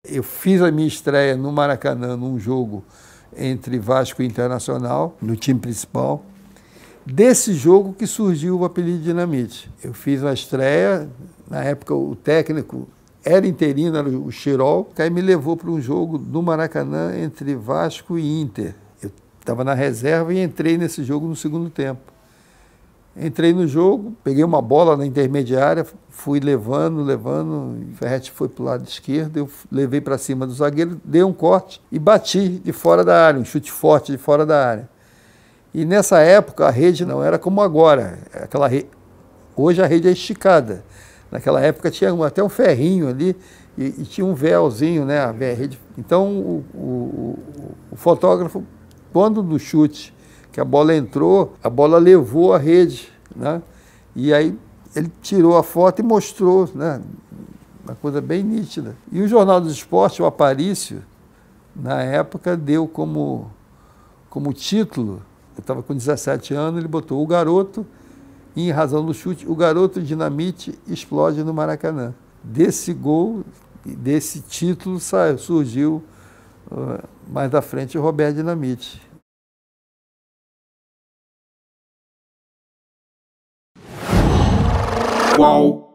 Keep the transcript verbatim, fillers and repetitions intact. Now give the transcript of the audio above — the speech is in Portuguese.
Eu fiz a minha estreia no Maracanã, num jogo entre Vasco e Internacional, no time principal. Desse jogo que surgiu o apelido Dinamite. Eu fiz a estreia, na época o técnico era interino, era o Chirol, que aí me levou para um jogo no Maracanã entre Vasco e Inter. Eu estava na reserva e entrei nesse jogo no segundo tempo. Entrei no jogo, peguei uma bola na intermediária, fui levando, levando, o Ferretti foi para o lado esquerdo, eu levei para cima do zagueiro, dei um corte e bati de fora da área, um chute forte de fora da área. E nessa época a rede não era como agora, aquela re... hoje a rede é esticada. Naquela época tinha até um ferrinho ali e, e tinha um véuzinho, né? A rede. Então o, o, o fotógrafo, quando no chute que a bola entrou, a bola levou a rede, né? E aí ele tirou a foto e mostrou, né? Uma coisa bem nítida. E o Jornal dos Esportes, o Aparício, na época, deu como, como título, eu estava com dezessete anos, ele botou o garoto, e em razão do chute, o garoto Dinamite explode no Maracanã. Desse gol, desse título, saiu, surgiu uh, mais da frente o Roberto Dinamite. Qual?